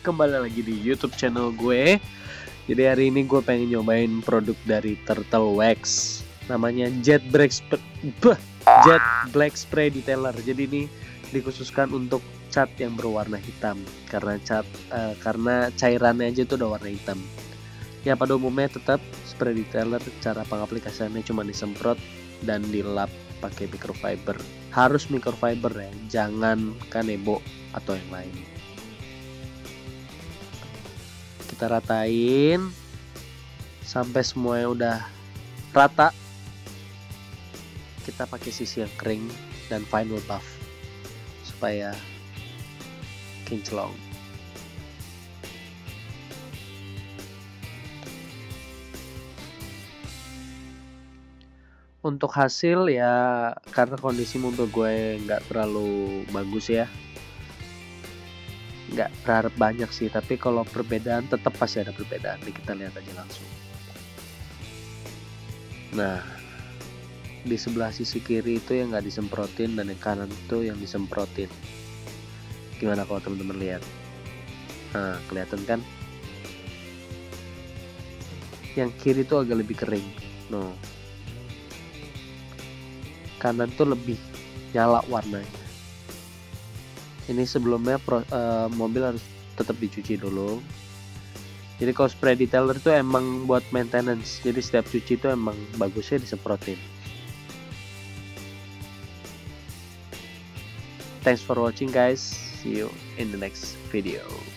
kembali lagi di YouTube channel gue. Jadi hari ini gue pengen nyobain produk dari Turtle Wax. Namanya Jet Black Spray Detailer. Jadi ini dikhususkan untuk cat yang berwarna hitam karena cairannya aja itu udah warna hitam. Ya pada umumnya tetap spray detailer cara pengaplikasiannya cuma disemprot dan dilap pakai microfiber. Harus microfiber ya, jangan kanebo atau yang lain. Kita ratain sampai semuanya udah rata. Kita pakai sisi yang kering dan final buff supaya kinclong. Untuk hasil ya, karena kondisi mobil gue nggak terlalu bagus ya, nggak berharap banyak sih, tapi kalau perbedaan tetap pasti ada perbedaan. Kita lihat aja langsung. Nah, di sebelah sisi kiri itu yang nggak disemprotin dan yang kanan itu yang disemprotin. Gimana kalau teman-teman lihat? Nah, kelihatan kan? Yang kiri itu agak lebih kering. No. Kanan tuh lebih nyala warnanya. Ini sebelumnya mobil harus tetap dicuci dulu. Jadi kalau spray detailer itu emang buat maintenance. Jadi setiap cuci itu emang bagusnya disemprotin. Thanks for watching guys. See you in the next video.